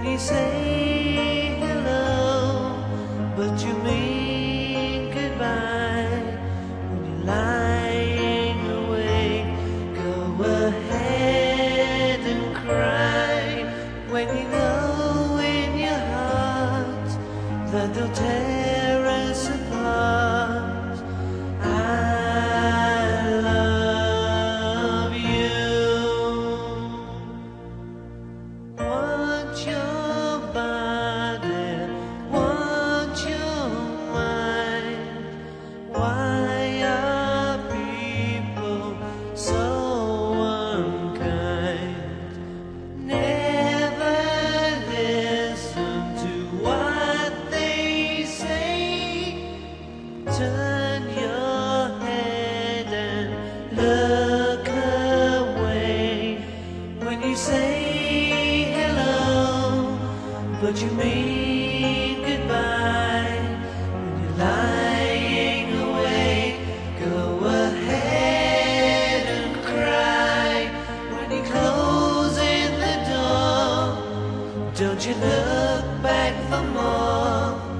you say hello, but you mean goodbye. When you're lying awake, go ahead and cry. When you know in your heart that they'll tear us apart, I love you. Want your body, want your mind. Why are people so unkind? Never listen to what they say. Turn your head and look away. When you say hello, but you mean goodbye. When you're lying awake, go ahead and cry. When you're closing the door, don't you look back for more.